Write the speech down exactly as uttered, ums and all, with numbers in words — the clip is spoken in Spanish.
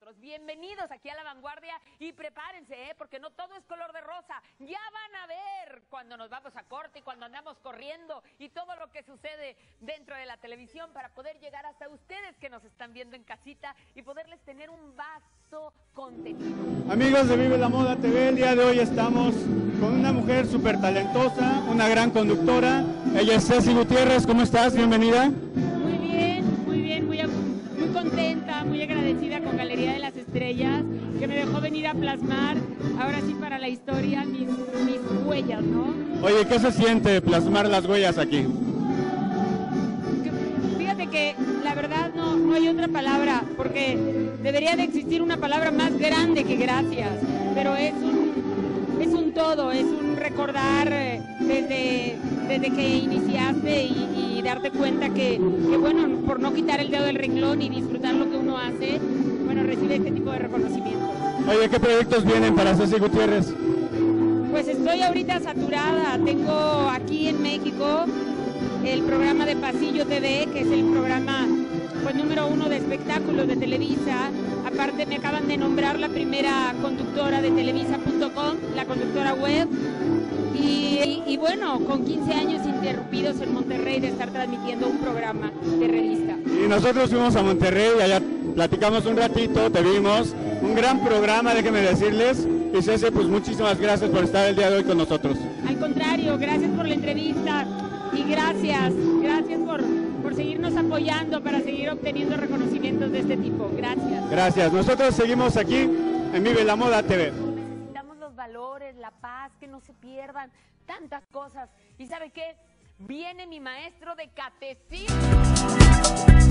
nosotros. Bienvenidos aquí a La Vanguardia y prepárense, ¿eh? Porque no todo es color de rosa. Ya van a ver cuando nos vamos a corte y cuando andamos corriendo y todo lo que sucede dentro de la televisión para poder llegar hasta ustedes que nos están viendo en casita y poderles tener un vasto contenido. Amigos de Vive la Moda T V, el día de hoy estamos con una mujer súper talentosa, una gran conductora. Ella es Ceci Gutiérrez. ¿Cómo estás? Bienvenida. Muy bien, muy bien, muy, muy contenta, muy agradecida con Galería de las Estrellas, que me dejó venir a plasmar, ahora sí para la historia, mis, mis huellas, ¿no? Oye, ¿qué se siente plasmar las huellas aquí? Fíjate que la verdad no, no hay otra palabra, porque debería de existir una palabra más grande que gracias, pero es un, es un todo, es un recordar desde, desde que iniciaste y, y darte cuenta que, que, bueno, por no quitar el dedo del renglón y disfrutar lo que uno hace, bueno, recibe este tipo de reconocimientos. Oye, ¿qué proyectos vienen para Ceci Gutiérrez? Pues estoy ahorita saturada, tengo aquí en México el programa de Pasillo T V, que es el programa pues número uno de espectáculos de Televisa. Aparte me acaban de nombrar la primera conductora de televisa punto com, la conductora web. Y, y, y bueno, con quince años interrumpidos en Monterrey de estar transmitiendo un programa de revista. Y nosotros fuimos a Monterrey y allá platicamos un ratito, te vimos. Un gran programa, déjenme decirles. Y Ceci, pues muchísimas gracias por estar el día de hoy con nosotros. Al contrario, gracias por la entrevista y gracias, gracias por, por seguirnos apoyando para seguir obteniendo reconocimientos de este tipo. Gracias. Gracias. Nosotros seguimos aquí en Vive la Moda T V. Necesitamos los valores, la paz, que no se pierdan tantas cosas. ¿Y sabe qué? Viene mi maestro de catecismo.